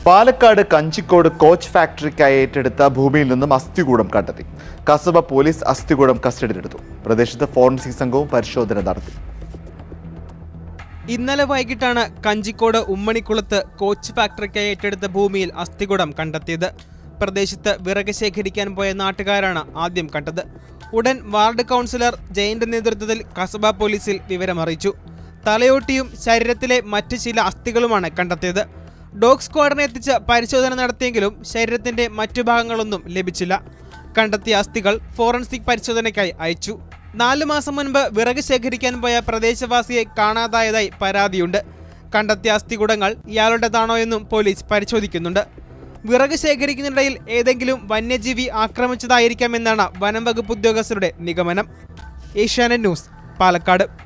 Palakkad Kanjikode coach ഫാക്ടറിക്കായി ഏറ്റെടുത്ത ഭൂമിയിൽ നിന്നും അസ്ഥികൂടം കണ്ടെത്തി. കസബ പോലീസ് അസ്ഥികൂടം കസ്റ്റഡിയിലെടുത്തു. പ്രദേശത്ത് ഫോറൻസിക് സംഘവും പരിശോധന നടത്തി. ഇന്നലെ വൈകിട്ടാണ് കഞ്ചിക്കോട് ഉമ്മണിക്കുളത്ത് കോച്ച് ഫാക്ടറിക്കായി ഏറ്റെടുത്ത ഭൂമിയിൽ അസ്ഥികൂടം കണ്ടെത്തിയത്. പ്രദേശത്ത് വിറക് ശേഖരിക്കാൻ പോയ നാട്ടുകാരാണ് ആദ്യം കണ്ടത്. ഉടൻ വാർഡ് കൗൺസിലർ ജയന്റെ നേതൃത്വത്തിൽ കസബ പോലീസിൽ വിവരമറിയിച്ചു. തലയോട്ടിയും ശരീരത്തിലെ മറ്റ് ചില അസ്ഥികളുമാണ് കണ്ടെത്തിയത്. ഡോഗ് സ്ക്വാഡിനെ എത്തിച്ച് പരിശോധന നടത്തിയെങ്കിലും ശരീരത്തിന്റെ മറ്റു ഭാഗങ്ങളൊന്നും ലഭിച്ചില്ല. കണ്ടെത്തിയ അസ്ഥികൾ ഫോറൻസിക് പരിശോധനയ്ക്കായി അയച്ചു. 4 മാസം മുൻപ് വിറക് ശേഖരിക്കാൻ പോയ പ്രദേശവാസിയെ കാണാതായതായി പരാതിയുണ്ട്. കണ്ടെത്തിയ അസ്ഥികൂടങ്ങൾ ഇയാളുടേതാണോ എന്നും പോലീസ് പരിശോധിക്കുന്നുണ്ട്. വിറക് ശേഖരിക്കുന്നതിനിടയിൽ ഏതെങ്കിലും വന്യജീവി ആക്രമിച്ചതായിരിക്കാമെന്നാണ് വനം വകുപ്പ് ഉദ്യോഗസ്ഥരുടെ നിഗമനം. ഏഷ്യാനെറ്റ് ന്യൂസ്, പാലക്കാട്.